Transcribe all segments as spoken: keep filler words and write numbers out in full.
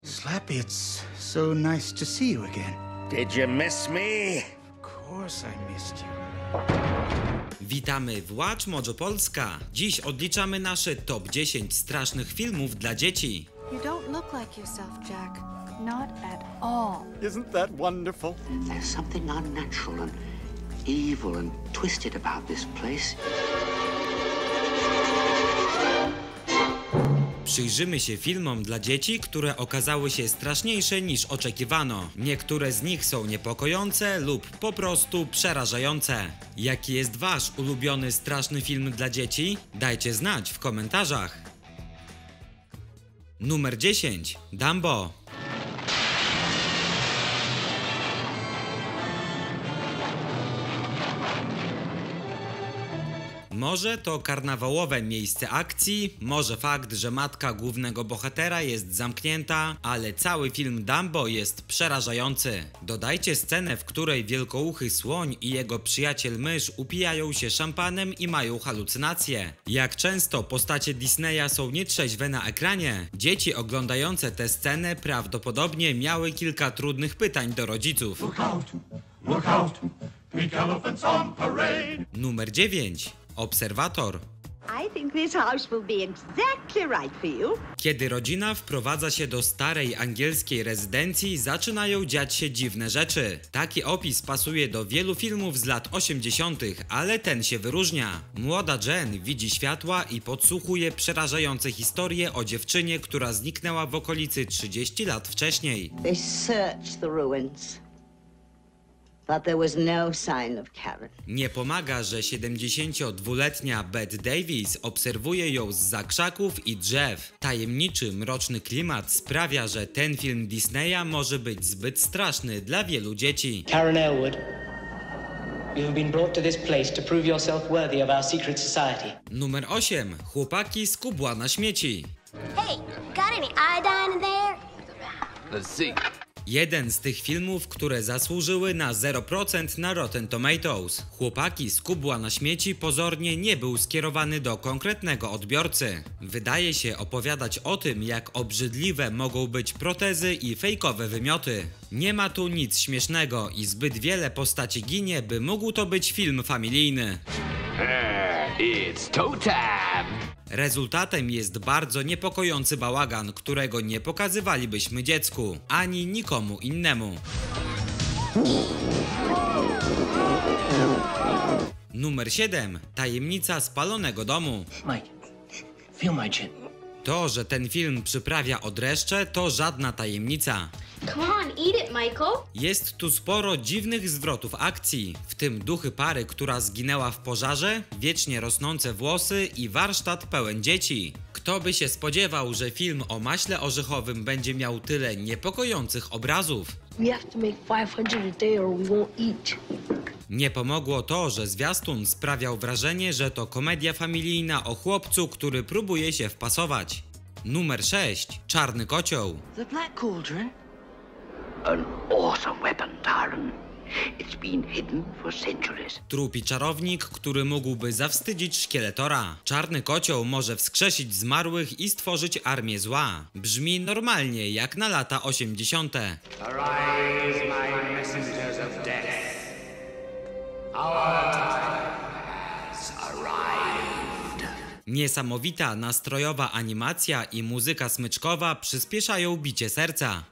Slappy, it's so nice to see you again. Did you miss me? Of course I missed you. Witamy w Watch Mojo Polska. Dziś odliczamy nasze top dziesięć strasznych filmów dla dzieci. You don't look like yourself, Jack. Not at all. Isn't that wonderful? There's something unnatural and evil and twisted about this place. Przyjrzymy się filmom dla dzieci, które okazały się straszniejsze niż oczekiwano. Niektóre z nich są niepokojące lub po prostu przerażające. Jaki jest wasz ulubiony straszny film dla dzieci? Dajcie znać w komentarzach. Numer dziesięć. Dumbo. Może to karnawałowe miejsce akcji, może fakt, że matka głównego bohatera jest zamknięta, ale cały film Dumbo jest przerażający. Dodajcie scenę, w której wielkouchy słoń i jego przyjaciel mysz upijają się szampanem i mają halucynacje. Jak często postacie Disneya są nietrzeźwe na ekranie, dzieci oglądające tę scenę prawdopodobnie miały kilka trudnych pytań do rodziców. Look out! Look out! Pink elephants on parade! Numer dziewięć. Obserwator. I think this house will be exactly right for you. Kiedy rodzina wprowadza się do starej angielskiej rezydencji, zaczynają dziać się dziwne rzeczy. Taki opis pasuje do wielu filmów z lat osiemdziesiątych, ale ten się wyróżnia. Młoda Jen widzi światła i podsłuchuje przerażające historie o dziewczynie, która zniknęła w okolicy trzydzieści lat wcześniej. They searched the ruins, but there was no sign of Karen. Nie pomaga, że siedemdziesięciodwuletnia Bette Davis obserwuje ją zza krzaków i drzew. Tajemniczy, mroczny klimat sprawia, że ten film Disneya może być zbyt straszny dla wielu dzieci. Karen Elwood, you have been brought to this place to prove yourself worthy of our secret society. Numer osiem. Chłopaki z kubła na śmieci. Hey, got any iodine in there? Let's see. Jeden z tych filmów, które zasłużyły na zero procent na Rotten Tomatoes. Chłopaki z kubła na śmieci pozornie nie był skierowany do konkretnego odbiorcy. Wydaje się opowiadać o tym, jak obrzydliwe mogą być protezy i fejkowe wymioty. Nie ma tu nic śmiesznego i zbyt wiele postaci ginie, by mógł to być film familijny. It's toe time! Rezultatem jest bardzo niepokojący bałagan, którego nie pokazywalibyśmy dziecku, ani nikomu innemu. Numer siedem. Tajemnica spalonego domu. Mike, feel my chin. To, że ten film przyprawia o dreszcze, to żadna tajemnica. Come on, eat it, Michael. Jest tu sporo dziwnych zwrotów akcji, w tym duchy pary, która zginęła w pożarze, wiecznie rosnące włosy i warsztat pełen dzieci. Kto by się spodziewał, że film o maśle orzechowym będzie miał tyle niepokojących obrazów? We have to make five hundred a day or we won't eat. Nie pomogło to, że zwiastun sprawiał wrażenie, że to komedia familijna o chłopcu, który próbuje się wpasować. Numer sześć. Czarny kocioł. The Black Cauldron? An awesome weapon, Tyron. It's been hidden for centuries. Trupi czarownik, który mógłby zawstydzić Szkieletora. Czarny kocioł może wskrzesić zmarłych i stworzyć armię zła. Brzmi normalnie, jak na lata osiemdziesiąte. Arise, my messengers of death. Our time has arrived. Niesamowita, nastrojowa animacja i muzyka smyczkowa przyspieszają bicie serca.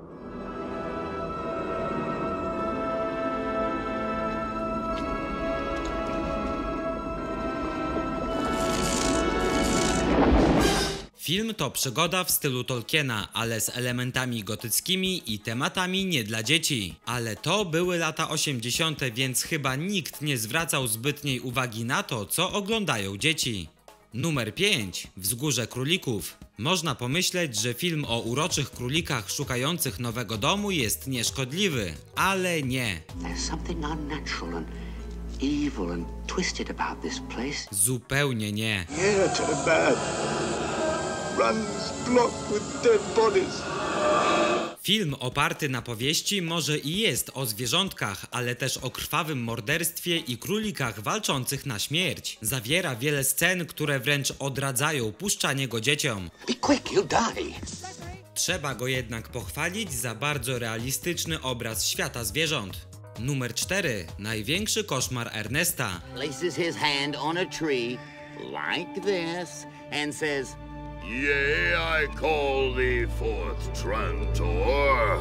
Film to przygoda w stylu Tolkiena, ale z elementami gotyckimi i tematami nie dla dzieci. Ale to były lata osiemdziesiąte, więc chyba nikt nie zwracał zbytniej uwagi na to, co oglądają dzieci. Numer pięć. Wzgórze królików. Można pomyśleć, że film o uroczych królikach szukających nowego domu jest nieszkodliwy, ale nie. There's something unnatural and evil and twisted about this place. Zupełnie nie. Yeah, to the bad. Runs blocked with dead bodies. Film oparty na powieści może i jest o zwierzątkach, ale też o krwawym morderstwie i królikach walczących na śmierć. Zawiera wiele scen, które wręcz odradzają puszczanie go dzieciom. Be quick, you'll die. Trzeba go jednak pochwalić za bardzo realistyczny obraz świata zwierząt. Numer cztery. Największy koszmar Ernesta. Places his hand on a tree, like this, and says, Yea, I call thee forth, Trantor.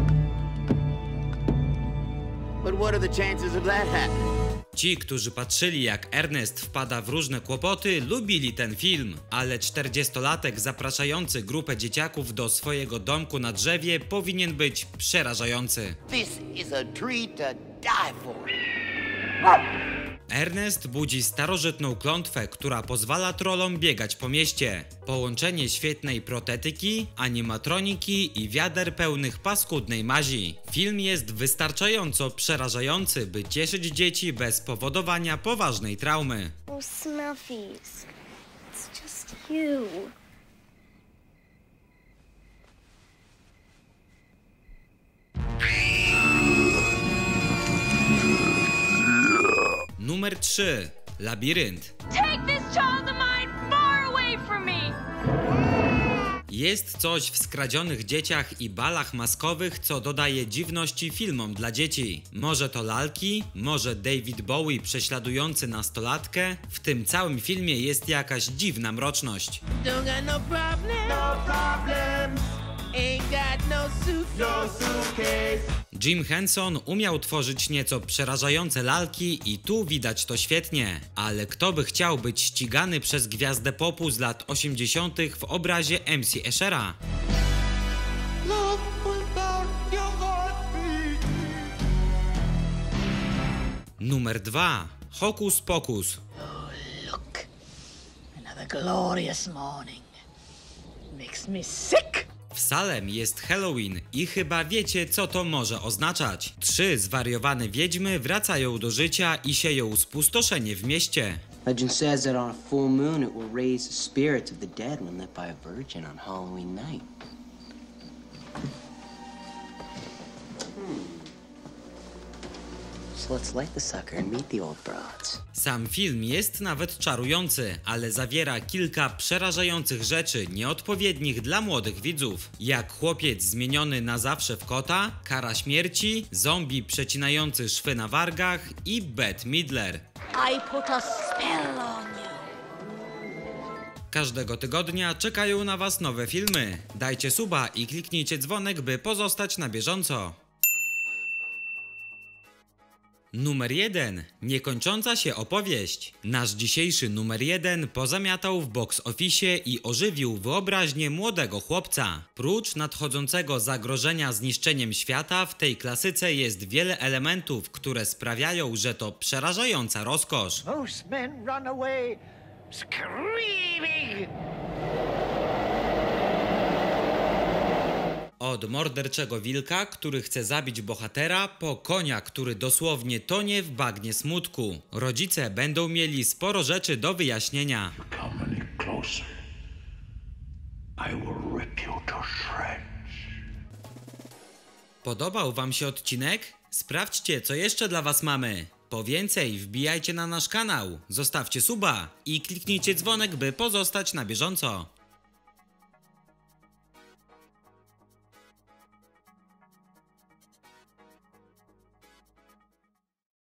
But what are the chances of that happening? Ci, którzy patrzyli jak Ernest wpada w różne kłopoty, lubili ten film, ale czterdziestolatek zapraszający grupę dzieciaków do swojego domku na drzewie powinien być przerażający. This is a treat to die for. Ernest budzi starożytną klątwę, która pozwala trollom biegać po mieście. Połączenie świetnej protetyki, animatroniki i wiader pełnych paskudnej mazi. Film jest wystarczająco przerażający, by cieszyć dzieci bez powodowania poważnej traumy. Oh, Smuffies. It's just you. Numer trzy. Labirynt. Take this child of mine far away from me. Jest coś w skradzionych dzieciach i balach maskowych, co dodaje dziwności filmom dla dzieci. Może to lalki, może David Bowie prześladujący nastolatkę. W tym całym filmie jest jakaś dziwna mroczność. Don't got no problem, no problem. Ain't got no suitcase. No suitcase. Jim Henson umiał tworzyć nieco przerażające lalki i tu widać to świetnie. Ale kto by chciał być ścigany przez gwiazdę popu z lat osiemdziesiątych w obrazie M C Eschera? Numer dwa. Hokus Pokus. Oh, look. Another glorious morning. Makes me sick. W Salem jest Halloween i chyba wiecie, co to może oznaczać. Trzy zwariowane wiedźmy wracają do życia i sieją spustoszenie w mieście. Legend says that on a full moon it will raise the spirits of the dead when lit by a virgin on Halloween night. Hmm. So let's light the sucker and meet the old broads. Sam film jest nawet czarujący, ale zawiera kilka przerażających rzeczy nieodpowiednich dla młodych widzów. Jak chłopiec zmieniony na zawsze w kota, kara śmierci, zombie przecinający szwy na wargach i Bette Midler. I put a spell on you. Każdego tygodnia czekają na was nowe filmy. Dajcie suba i kliknijcie dzwonek, by pozostać na bieżąco. Numer jeden. Niekończąca się opowieść. Nasz dzisiejszy numer jeden pozamiatał w box office i ożywił wyobraźnię młodego chłopca. Prócz nadchodzącego zagrożenia zniszczeniem świata, w tej klasyce jest wiele elementów, które sprawiają, że to przerażająca rozkosz. Most men run away screaming. Od morderczego wilka, który chce zabić bohatera, po konia, który dosłownie tonie w bagnie smutku. Rodzice będą mieli sporo rzeczy do wyjaśnienia. Podobał wam się odcinek? Sprawdźcie, co jeszcze dla was mamy. Po więcej wbijajcie na nasz kanał, zostawcie suba i kliknijcie dzwonek, by pozostać na bieżąco.